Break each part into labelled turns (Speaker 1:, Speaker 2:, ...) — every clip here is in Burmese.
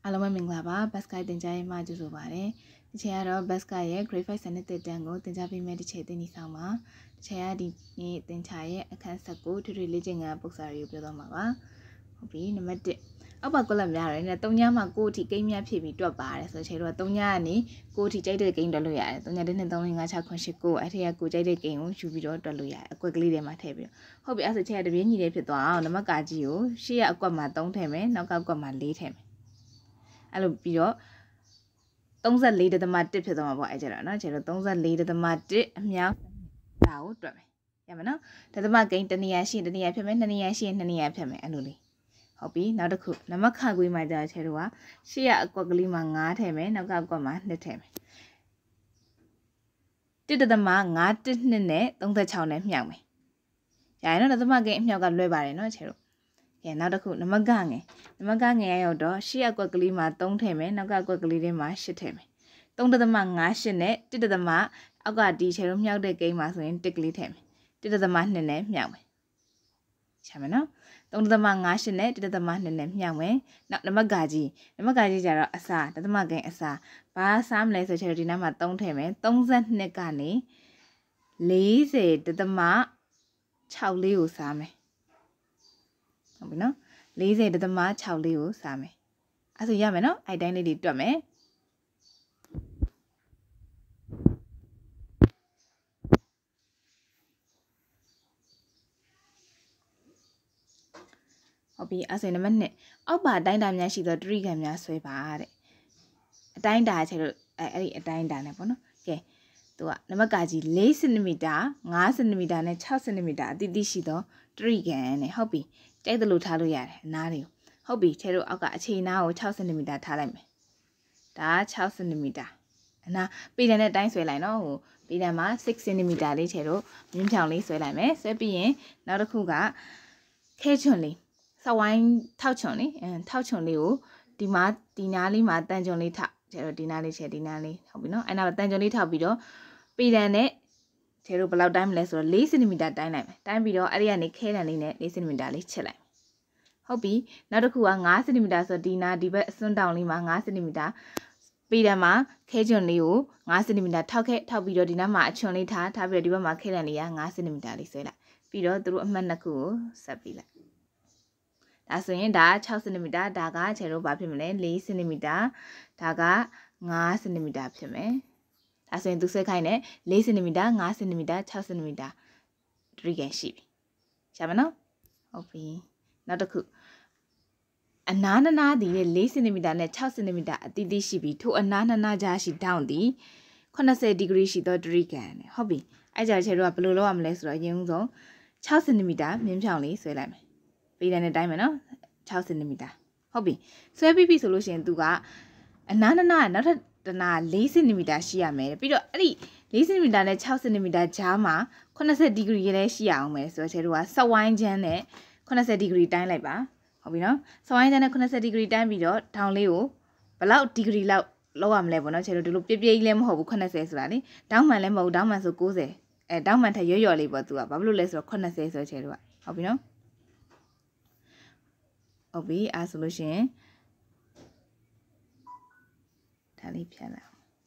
Speaker 1: Alama Minglaba, Baskai Denjai Majuzubare, the chair of Baskai, Grey Face and the Dango, the Jabi meditate in Isama, chair the entire a cancer go to religion books are you below Mava. Hopi, no matter. About Golamara, and a Tonyama go to game ya pivy drop bar, so Chero Tonyani, go to Jade again Doluya, Tonya didn't only match a conchico, at here go Jade again, should be Doluya, quickly they might have you. Hope as a chair the Vinny de Pito on the Magagio, she a goma don't tame, knock out goma lead him. I'll be your don't that lead the mud dip on my Jerana, Chero don't that lead the mud dip, meow, out, drop me. Yamana, to the mug ain't any ashy, any apiment, any ashy, and any apiment, annually. Hopi, not a cook. Namakagui, my dad, Cherua. She a quaggly manga teme, no gagoma, the teme. Did the manga didn't net, don't the town name young me. I know that the mug game you got lebari, no chero. Yeah, not a cook, namagange. Namagange, odo, she a quaggly ma, don't teme, no gaggly ma, shit him. Don't the manga shinet, did the ma, I got the cherum young the game as in tickly teme. Did the man name young me. Chamano? Don't the manga shinet, did the man name young way, not the magaji. The magaji are a sa, the magan a sa. Ba some lays a charity nama don't tame, don't send negani. Lazy did the ma chow liu same. No, lazy did the ma chow liu same. As a yamano, identity drumme. Hopi as in a minute. Oh, but dine damn she the dream ya sweep at it. A dine diet a dine down upon. Okay. To a namagaji lace in the mida, ngas in the mida, and a chouse in the mida, did this she do, dregan, a hobby. Take the lutalu yet, nario. Hobby, tell aka a chain now, chouse in the mida, talame. Da chouse in the mida. And now, be then a dine swell I know. Be them 6 in the mida, little, Mimchangly swell I may, so be not a cougar. Occasionally. So wine touch only and touch only the mat dinali mat tanjoli tap dinali dinali hobino and our tanjoli tabido be then it terrible out time less or listen to me that dynamic time below ariani kalan it listen me dali chilla hobby not a cool gas in the so dina debate soon down lima gas in the mida be the ma cajun leo gas in the mida talk it tabido dinama actually ta tabido ma kalania gas in the midali sela bedo through a manaku sabila. That's when that 6 centimeter, daga, chero bapimene, 4 centimeter, daga, 5 centimeter pime. That's when to say kind 4 centimeter, 5 centimeter, 6 centimeter. Drigan sheep. Shamano? Hopi. Not a cook. A nana the 4 centimeter and 6 centimeter at the sheepy to a nana jashi down the. Conna say degree she thought drigan. Hobby. I just chero up low am less right young zone. 6 centimeter, Mimchangly, so let me. Be then a diamond, 6 centimeter. Hobby. So every piece solution to got a nana, not a 4 centimeter she made. Pero 4 centimeter and 6 centimeter jama, Conasa degree she me, so I was so wine jane, Conasa degree time like ba. Hobby no? So I then a Conasa degree time video, town leo, but loud degree low am level, no cherry to look pipi lem hobo Conasa rally, down my lemo, down my so goes a down my tayo labor to a bubble less or Conasa or cherry. Hobby no? Obi a solution. Tally piano.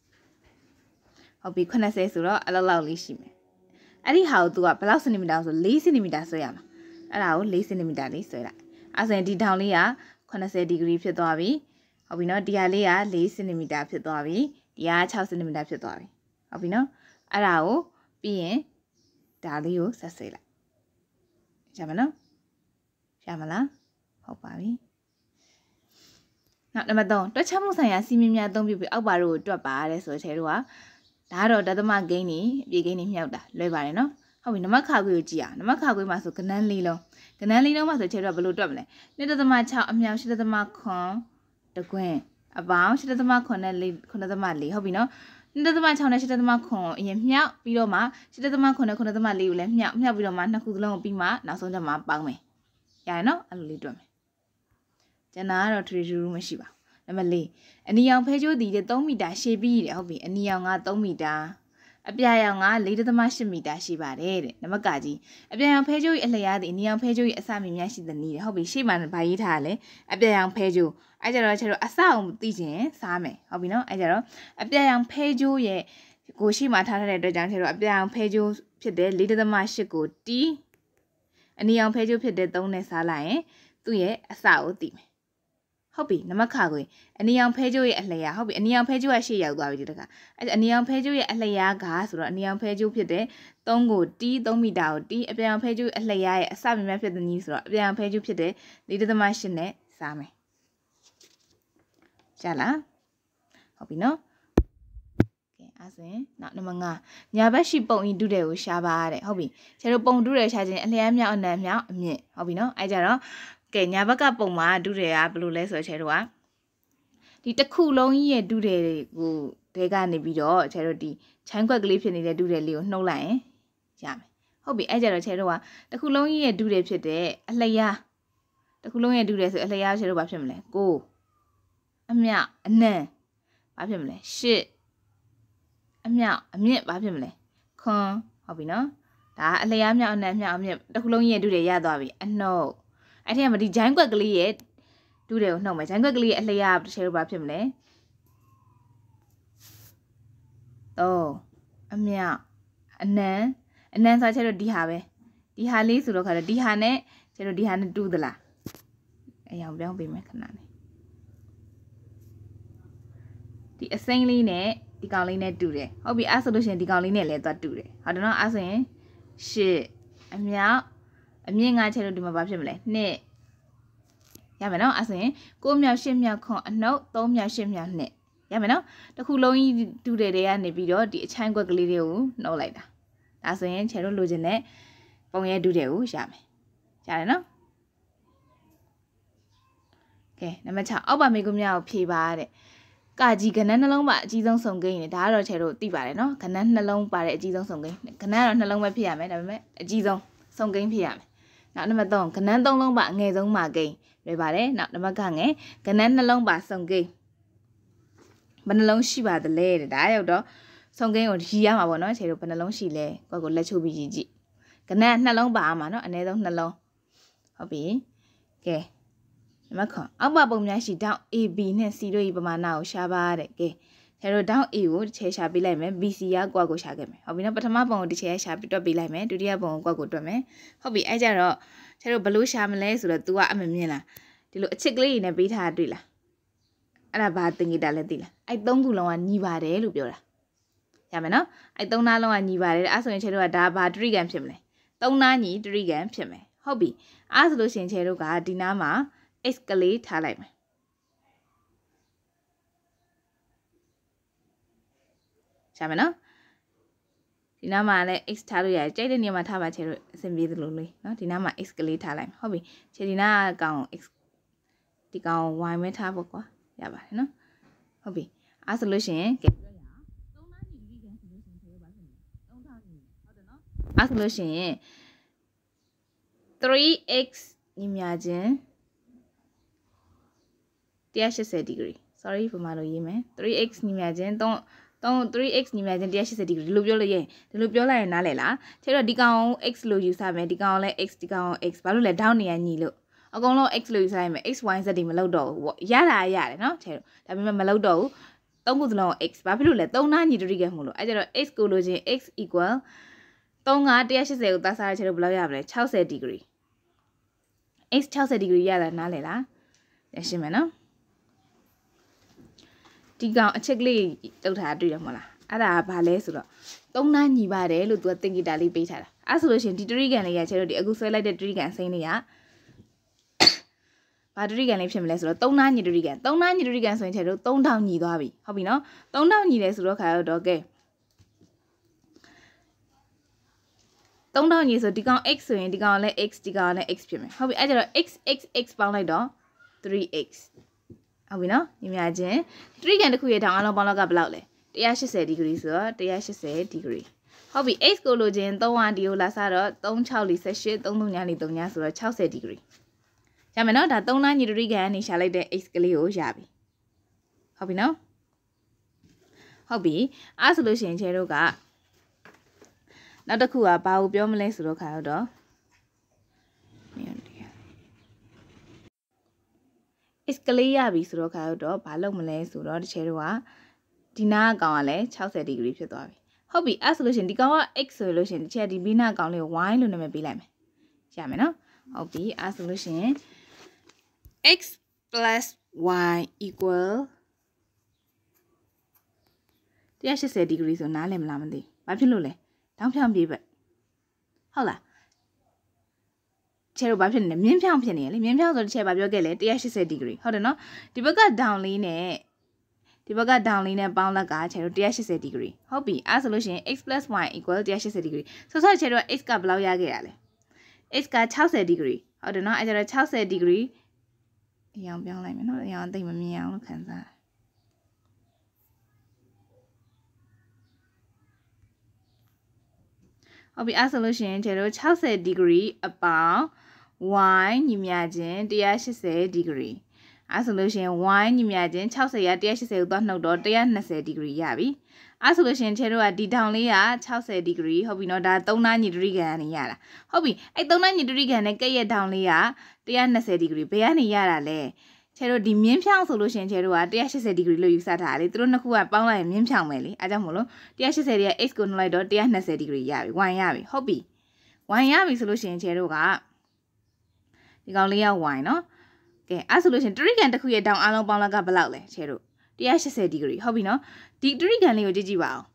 Speaker 1: Obi couldn't say so allow lishime. Anyhow, do a blouse in the middle, so lazy in the middle, so yam. Allow lazy in the middle, so that. As I did down Leah, couldn't say degree for Dobby. Obi not dear Leah, lazy in the middle for Dobby, the arch house in the middle for Dobby. Obi no, allow being Dalio Sasela. Jamano? Shamala? Hopi. Not the madon. The chamusaya see me don't be out by road to a bar as or cherua. Dado dadama gainy, beginning yelda, lebarino. How we no macagu gia, no macagu maso canalilo. Canalino must a cherry below double. Neither the match out a meow shit of the macon, the queen. A bow shit of the macon and lead the madly, hobino. Neither the match on a shit of the macon, in meow, below ma, shit of the macon, a the madly, meow, meow below man, who long be ma, now so the map bang me. Yeah, I know, I'll lead them. Janara treasure room shiba. Namely, and the young pejo did the 3 meter she be, I'll be, and the young 3 meter. အပြာရောင်က4.8 မီတာရှိပါတယ်တဲ့နံပါတ်ကကြီးအပြာရောင်ဖဲကြိုးရဲ့အလျားသည်အနီရောင်ဖဲကြိုးရဲ့အစမြင့်များရှိတဲ့နည်းတဲ့ဟုတ်ပြီရှေ့မှာဗာရေးထားရလဲအပြာရောင်ဖဲကြိုးအဲ့ကြတော့ကျတော့အစအောင်သိချင်စားမယ်ဟုတ်ပြီနော်အဲ့ကြတော့အပြာရောင်ဖဲကြိုးရဲ့ကိုရှိမှထားထားတဲ့အတွက်ကြောင့်ကျတော့အပြာရောင်ဖဲကြိုးဖြစ်တဲ့4.8ကိုတီးအနီရောင်ဖဲကြိုးဖြစ်တဲ့3နဲ့စားလိုက်ရင်သူ့ရဲ့အစကိုသိမယ်ဟုတ်ပြီနံပါတ်ခကိုအနီရောင်ဖဲကြိုးရဲ့အလျားဟုတ်ပြီအနီရောင်ဖဲကြိုးကရှေ့ရောက်သွားပြီဒီတခါအဲ့အနီရောင်ဖဲကြိုးရဲ့အလျားကဆိုတော့အနီရောင်ဖဲကြိုးဖြစ်တဲ့3ကိုတီး3မီတာကိုတီးအပြာရောင်ဖဲကြိုးအလျားရဲ့အစမြင့်ဖြစ်တဲ့နည်းဆိုတော့အပြာရောင်ဖဲကြိုးဖြစ်တဲ့4.8နဲ့စားမယ်ရှာလားဟုတ်ပြီနော်ကဲအဲ့ဆိုရင်နောက်နံပါတ်5ညာဘက်ရှိပုံဤဒုတဲ့ကိုရှာပါတဲ့ဟုတ်ပြီကျတို့ပုံဒုတဲ့ရှာခြင်းအလျားမြောက်အနံမြောက်အမြင့်ဟုတ်ပြီနော်အဲ့ကြတော့ကဲညာဘက်ကပုံမှာဒုတဲ့ကဘယ်လိုလဲဆိုတော့ကျတို့ကဒီတစ်ခုလုံးကြီးရဲ့ဒုတဲ့ကိုတဲကနေပြီးတော့ကျတို့ဒီချိုင်းခွက်ကလေးဖြစ်နေတဲ့ဒုတဲ့လေးကိုနှုတ်လိုက်ရင်ရမယ်ဟုတ်ပြီအဲ့ကြတော့ကျတို့ကတစ်ခုလုံးကြီးရဲ့ဒုတဲ့ဖြစ်တဲ့အလျားတစ်ခုလုံးရဲ့ဒုတဲ့ဆိုအလျားကျတို့ဘာဖြစ်မလဲကိုအမြောက်အနံဘာဖြစ်မလဲ8အမြောက်အမြင့်ဘာဖြစ်မလဲခွန်ဟုတ်ပြီနော်ဒါအလျားမြောက်အနံမြောက်အမြင့်တစ်ခုလုံးရဲ့ဒုတဲ့ရသွားပြီအနှုတ်အဲ့ထက်မှာဒီဂျိုင်းကွက်ကလေးရဲ့ဒုတဲ့ကိုနှုတ်မယ်ဂျိုင်းကွက်ကလေးရဲ့အလျားတစ်ချက်ဘာဖြစ်မလဲ3အမြောက်အနံဆိုချက်တော့ဒီဟာပဲဒီဟာလေးဆိုတော့ခါတော့ဒီဟာနဲ့ချက်တော့ဒီဟာနဲ့တူသလားအရောင်ပြောင်းပေးမယ်ခဏလေးဒီအစိမ်းလေးနဲ့ဒီကောင်လေးနဲ့တူတယ်ဟုတ်ပြီအဲ့ဆိုလို့ရှိရင်ဒီကောင်လေးနဲ့လည်းသွားတူတယ်ဟုတ်တယ်နော်အဲ့ဆိုရင်8အမြောက်အမြင့်ငါချက်လို့ဒီမှာဘာဖြစ်မလဲ2ရမယ်နော်အဲ့ဆိုရင်9မြောက်10မြောက်ခွန်အနှုတ်3မြောက်10မြောက်2ရမယ်နော်တစ်ခုလုံးကြီးတူတယ်တွေကနေပြီးတော့ဒီအချိုင်းကွက်ကလေးတွေကိုနှုတ်လိုက်တာဒါဆိုရင်ချက်လို့လိုချင်တဲ့ပုံရဲတူတယ်ကိုရမယ်ရတယ်နော်ကဲနံပါတ်6အောက်ပါမေကွန်းများကိုဖြေပါတဲ့ကကြီးကဏ္ဍနှလုံးပါအကြီးဆုံးစုံကိန်းနေဒါကတော့ချေတို့သိပါတယ်နော်ကဏ္ဍနှလုံးပါတဲ့အကြီးဆုံးစုံကိန်းကဏ္ဍကတော့နှလုံးပဲဖြစ်ရမယ်ဒါပေမဲ့အကြီးဆုံးစုံကိန်းဖြစ်ရမယ်နောက်နံပါတ်3ကဏ္ဍ3လုံးပါအငယ်ဆုံးပါကိန်းလွယ်ပါတယ်နောက်နံပါတ်5ငယ်ကဏ္ဍနှလုံးပါစုံကိန်းဘယ်နှလုံးရှိပါသလဲတဲ့ဒါရောက်တော့စုံကိန်းကိုရည်ရမှာပေါ့နော်ချေတို့ဘယ်နှလုံးရှိလဲကိုလက်ချိုးပြီးရည်ကြည့်ကဏ္ဍနှလုံးပါမှာနော်အနည်းဆုံးနှလုံးဟုတ်ပြီကဲနံပါတ်9အောက်ပါပုံများရှိတောင်း AB နဲ့ C တို့၏ပမာဏကိုရှာပါတဲ့ကဲကျတော့တောင်း A ကိုတစ်ချက်ရှာပေးလိုက်မယ် BC ကကွက်ကိုရှာခဲ့မယ်ဟုတ်ပြီနော်ပထမပုံကိုတစ်ချက်ရှာပြီးတွက်ပေးလိုက်မယ်ဒုတိယပုံကိုကွက်ကိုတွက်မယ်ဟုတ်ပြီအဲ့ကြတော့ကျတော့ဘယ်လိုရှာမလဲဆိုတော့ तू ကအမမြင်လားဒီလိုအချစ်ကလေးတွေနဲ့ပေးထားတွေ့လားအဲ့ဒါဘာသင်္ကေတလဲသိလားအဲ့3ခုလုံးကညီပါတယ်လို့ပြောတာရမယ်နော်အဲ့3နားလုံးကညီပါတယ်အဲ့ဆိုရင်ကျတော့ဒါဘာတရိကံဖြစ်မလဲ3နားညီတရိကံဖြစ်မယ်ဟုတ်ပြီအဲ့ဆိုလို့ရှိရင်ကျတော့ကဒီနားမှာx ကလေးထားလိုက်မယ်ရှာမယ်နော်ဒီနားမှာလည်း x ထားလို့ရတယ်ကြိုက်တဲ့နေရာမှာထားပါချေလို့အဆင်ပြေသလိုလေးနော်ဒီနားမှာ x ကလေးထားလိုက်မယ်ဟုတ်ပြီချေဒီနားကောင် x ဒီကောင် y မဲထားဖို့ကွာရပါတယ်နော်ဟုတ်ပြီအဲ့ဆိုလို့ရှိရင်ကဲ3နားညီဒီကန်ဆိုလို့ရှိရင်ချေပါစမယ်3ထောင်ညီဟုတ်တယ်နော်အဲ့ဆိုလို့ရှိရင် 3x ညီမြခြင်း180 degree sorry ပုံမှန်လို့ရေးမယ် 3x ညီမြခြင်း3x ညီမြခြင်း180 degree ဒီလိုပြောလို့ရင်ဒီလိုပြောလိုက်ရင်နားလည်လားကျတော့ဒီကောင် x လို့ယူဆမယ်ဒီကောင်လည်း x ဒီကောင် x ဘာလို့လဲတောင်းနေရညီလို့အကုန်လုံး x လို့ယူဆရမယ် x y z တွေမလောက်တော့ဘူးပေါ့ရတာရတယ်နော်ကျတော့ဒါပေမဲ့မလောက်တော့ဘူးသုံးခုစလုံး x ဘာဖြစ်လို့လဲ3နားညီတရိကမို့လို့အဲ့ကျတော့ x ကိုလို့ချင်း x equal 3က180ကိုသားစားရချေလို့ဘယ်လောက်ရမလဲ60 degree x 60 degree ရတာနားလည်လားရှင်းမယ်နော်ဒီကောင်အချက်ကလေးတုတ်ထားတွေ့ရမလားအဲ့ဒါကဘာလဲဆိုတော့3နားညီပါတယ်လို့သူကသင်္ကေတလေးပေးထားတာအဲ့ဆိုလို့ရှိရင်ဒီတရိကန်လေးရချဲတော့ဒီအခုဆွဲလိုက်တဲ့တရိကန်အစိမ်းလေးကဘာတရိကန်လေးဖြစ်မလဲဆိုတော့3နားညီတရိကန်3နားညီတရိကန်ဆိုရင်ချဲတော့3000ညီသွားပြီဟုတ်ပြီနော်3000ညီတယ်ဆိုတော့ခါတော့ကဲ3000ညီဆိုဒီကောင် x ဆိုရင်ဒီကောင်လည်း x ဒီကောင်လည်း x ဖြစ်မယ်ဟုတ်ပြီအဲ့ကျတော့ x ပေါင်းလိုက်တော့ 3x ဟုတ်ပြီနော်ညီမချင်းတရိကန်တစ်ခုရဲ့တောင်အလုံးပေါင်းလောက်ကဘယ်လောက်လဲ180 degree ဆိုတော့180 degree ဟုတ်ပြီ x ကိုလိုချင်3ဒီကိုလာစားတော့3648 3333ညဆိုတော့60 degree ရမယ်နော်ဒါ3နားညီတရိကန်ကနေရှာလိုက်တဲ့ x ကလေးကိုရပြီဟုတ်ပြီနော်ဟုတ်ပြီအဲ့ဆိုလို့ရှိရင်ချဲတို့ကနောက်တစ်ခုကဘာကိုပြောမလဲဆိုတော့ခါတော့escalate ရပြီဆိုတော့ခါတော့ဘာလုပ်မလဲဆိုတော့တစ်ချေတော့ကဒီနားကောင်ကလည်း60 degree ဖြစ်သွားပြီဟုတ်ပြီအဲ့ဆိုလို့ရှင်ဒီကောင်က x ဆိုလို့ရှင်တစ်ချက်ဒီဘီနာကောင်လေးကို y လို့နာမည်ပေးလိုက်မယ်ရမယ်နော်ဟုတ်ပြီအဲ့ဆိုလို့ရှင် x plus y equal 180 degree ဆိုနားလည်မလားမသိဘာဖြစ်လို့လဲတောင်းဖြောင်းပြေးပဲဟုတ်လားချဲတော့ဘာဖြစ်နေလဲမြင်းဖြောင်းဖြစ်နေရလေမြင်းဖြောင်းဆိုတစ်ချက်ဘာပြောခဲ့လဲ180 degree ဟုတ်တယ်နော်ဒီဘက်က down လေးနဲ့ဒီဘက်က down လေးနဲ့ပေါင်းလက်ကချဲတော့180 degree ဟုတ်ပြီအဲ့ဆိုလို့ရှိရင် x plus y equal 180 degree ဆိုတော့ချဲတော့ x ကဘယ်လောက်ရခဲ့ရလဲ x က60 degree ဟုတ်တယ်နော်အဲ့ကျတော့60 degree အရောင်ပြောင်းလိုက်မယ်နော်အရောင်သိမမြင်အောင်လို့ခံစားဟုတ်ပြီအဲ့ဆိုလို့ရှိရင်ကျတော့60 degree အပေါင်း y ညီမျှခြင်း180 degree အဲ့ဆိုလို့ရှိရင် y ညီမျှခြင်း60ရ180ကိုသွားနှုတ်တော့120 degree ရပြီအဲ့ဆိုလို့ရှိရင်ကျတော့ဒီတောင်လေးက60 degree ဟုတ်ပြီနော်ဒါ3နားညီတရိကန်ကနေရတာဟုတ်ပြီအဲ့3နားညီတရိကန်နဲ့ကဲ့ရဲ့တောင်လေးက120 degree ဘယ်ကနေရတာလဲချဲတို့ဒီမြင်းဖြောင်းဆိုလို့ရှင်ချဲတို့က180 degree လို့ယူဆထားတာလေသူတို့နှစ်ခုကပေါင်းလိုက်ရင်မြင်းဖြောင်းမယ်လေအားကြောင့်မို့လို့180ရဲ့ x ကိုနှုတ်လိုက်တော့120 degree ရပြီ y ရပြီဟုတ်ပြီ y ရပြီဆိုလို့ရှင်ချဲတို့ကဒီကောင်လေးက y နော်ကဲအဲ့ဆိုလို့ရှင်တရိကန်တစ်ခုရဲ့တောင်အားလုံးပေါင်းလက်ကဘယ်လောက်လဲချဲတို့180 degree ဟုတ်ပြီနော်ဒီတရိကန်လေးကိုကြည့်ကြည့်ပါအောင်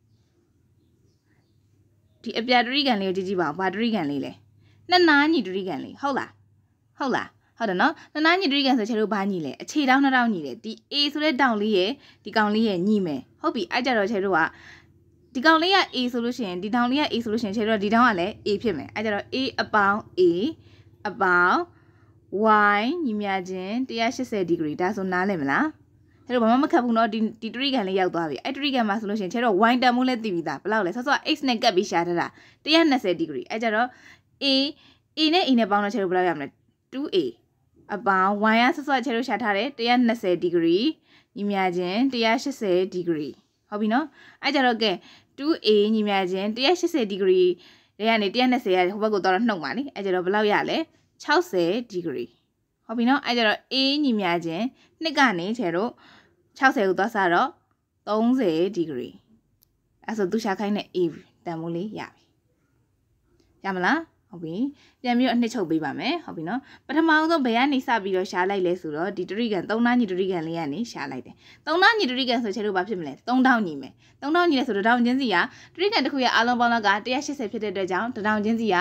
Speaker 1: ဒီအပြာတရိကန်လေးကိုကြည့်ကြည့်ပါအောင်ဘာတရိကန်လေးလဲနှစ်နားညီတရိကန်လေးဟုတ်လားဟုတ်လားဟုတ်တယ်နော်နှစ်နားညီတရိကန်ဆိုချေတို့ဘာညီလဲအခြေတောင်းနှစ်တောင်းညီတယ်ဒီ a ဆိုတဲ့တောင်လေးရဲ့ဒီကောင်လေးရဲ့ညီမယ်ဟုတ်ပြီအဲ့ကြတော့ချေတို့ကဒီကောင်လေးက a ဆိုလို့ရှိရင်ဒီတောင်လေးက a ဆိုလို့ရှိရင်ချေတို့ကဒီတောင်ကလည်း a ဖြစ်မယ်အဲ့ကြတော့ a အပေါင်း a အပေါင်း y ညီမျှခြင်း180 degree ဒါဆိုနားလည်မလားချေတို့ဘာမှမခက်ဘူးเนาะဒီတရိကန်လေးရောက်သွားပြီအဲ့တရိကန်မှာဆိုလို့ရှိရင်ချေတို့ y တန်မှုလည်းသိပြီးသားဘယ်လောက်လဲဆော့ x နဲ့ကပ်ပြီးရှာထားတာ120 degree အဲ့ကြတော့ a နဲ့ a နဲ့ပေါင်းတော့ချေတို့ဘယ်လောက်ရမလဲ 2a အပေါင်း y ရဆော့ချေတို့ရှာထားတယ်120 degree ညီမျှခြင်း180 degree ဟုတ်ပြီနော်အဲ့ကြတော့ကဲ 2a ညီမျှခြင်း180 degree တွေကနေ120ရဟိုဘက်ကိုတော့နှုတ်ပါလေအဲ့ကြတော့ဘယ်လောက်ရလဲ60 degree ဟုတ်ပြီနော်အဲ့ကြတော့ a ညီမျှခြင်းနှစ်ကနေချေတို့60ကိုသွားစားတော့30 degree အဲ့ဆိုသူရှာခိုင်းတဲ့ a တန်မိုးလေးရပြီရမလားဟုတ်ပြီပြန်ပြီးတော့အနှစ်ချုပ်ပေးပါမယ်ဟုတ်ပြီနော်ပထမဆုံးဘယ်ကနေစပြီးတော့ရှာလိုက်လဲဆိုတော့ဒီတရိကန်3နားညီတရိကန်လေးကနေရှာလိုက်တယ်3နားညီတရိကန်ဆိုချေတို့ဘာဖြစ်မလဲ3000ညီမယ်3000ညီလဲဆိုတော့တောင်ချင်းစီကတရိကန်တစ်ခုရဲ့အားလုံးပေါင်းလောက်က180ဖြစ်တဲ့အတွက်ကြောင့်တောင်ချင်းစီက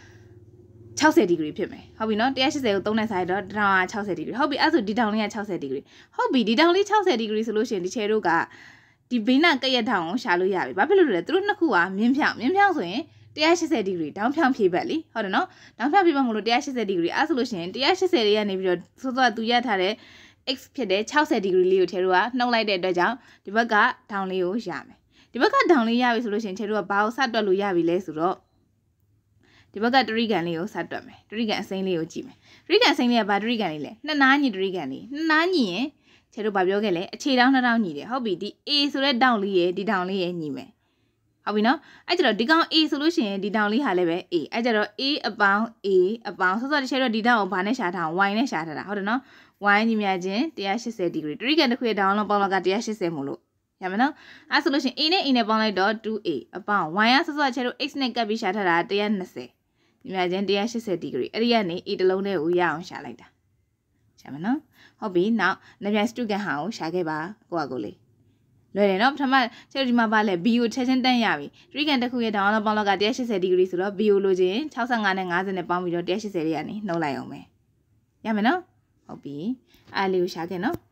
Speaker 1: 60 degree ဖြစ်မယ်ဟုတ်ပြီနော်180ကို3နဲ့ဆိုင်တော့တောင်က60 degree ဟုတ်ပြီအဲ့ဆိုဒီတောင်လေးက60 degree ဟုတ်ပြီဒီတောင်လေး60 degree ဆိုလို့ရှိရင်ဒီချေတို့ကဒီဘိန်းနာကရက်ထောင်ကိုရှာလို့ရပြီဘာဖြစ်လို့လဲသူတို့နှစ်ခုကမြင်းဖြောင်းဆိုရင်180 degree တောင်ဖြောင်းဖြေဘက်လीဟုတ်တယ်နော်တောင်ဖြောင်းဖြေဘက်မလို့180 degree အဲ့ဆိုလို့ရှိရင်180တွေကနေပြီးတော့စောစောသူရထားတဲ့ x ဖြစ်တဲ့60 degree လေးကိုထဲတို့ကနှုတ်လိုက်တဲ့အတွက်ကြောင့်ဒီဘက်ကဒေါင်လေးကိုရမယ်ဒီဘက်ကဒေါင်လေးရပြီဆိုလို့ရှိရင်ထဲတို့ကဘာကိုစတွက်လို့ရပြီလဲဆိုတော့ဒီဘက်ကတရိကန်လေးကိုစတွက်မယ်တရိကန်အစိမ်းလေးကိုကြည့်မယ်တရိကန်အစိမ်းလေးကဘာတရိကန်လေးလဲနှစ်နားညီတရိကန်လေးနှစ်နားညီရင်ခြေတို့ဘာပြောခဲ့လဲအခြေတောင်းနှစ်တောင်းညီတယ်ဟုတ်ပြီဒီ a ဆိုတဲ့တောင်းလေးရဲ့ဒီတောင်းလေးရဲ့ညီမယ်ဟုတ်ပြီနော်အဲ့ကျတော့ဒီကောင် a ဆိုလို့ရှိရင်ဒီတောင်းလေးဟာလည်းပဲ a အဲ့ကျတော့ a အပေါင်း a အပေါင်းစောစောတစ်ချက်တော့ဒီတောင်းကိုဘာနဲ့ရှာထားအောင် y နဲ့ရှာထားတာဟုတ်တယ်နော် y ညီမျှခြင်း180 degree တရိကန်တစ်ခုရဲ့တောင်းလုံးပေါင်းလောက်က180မို့လို့ရမယ်နော်အဲ့ဆိုလို့ရှိရင် a နဲ့ a နဲ့ပေါင်းလိုက်တော့ 2a အပေါင်း y ကစောစောတစ်ချက်တော့ x နဲ့ကပ်ပြီးရှာထားတာ120ညီမျှခြင်း180 degree အဲ့ဒီကနေ a တစ်လုံးနဲ့ကိုရအောင်ရှာလိုက်တာရှာမယ်နော်ဟုတ်ပြီနောက်နှစ်ပြန်စတုကန်ဟာကိုရှာခဲ့ပါကိုလေးလွယ်တယ်နော်ပထမကျတော့ဒီမှာပါလဲ b ကိုချက်ချင်းတန်းရပြီတရိကန်တစ်ခုရဲ့တောင်းလုံးပေါင်းလောက်က180 degree ဆိုတော့ b ကိုလိုချင်65နဲ့50နဲ့ပေါင်းပြီးတော့180တွေကနေနှုတ်လိုက်အောင်ပဲရမယ်နော်ဟုတ်ပြီအားလေးကိုရှာခဲ့နော်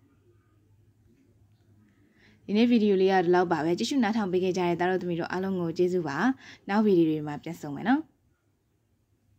Speaker 1: ဒီနေ့ဗီဒီယိုလေးကဒီလောက်ပါပဲကြည့်ရှုနားထောင်ပေးခဲ့ကြတဲ့သားတို့သမီးတို့အားလုံးကိုကျေးဇူးပါနောက်ဗီဒီယိုတွေမှာပြန်ဆုံမယ်နော်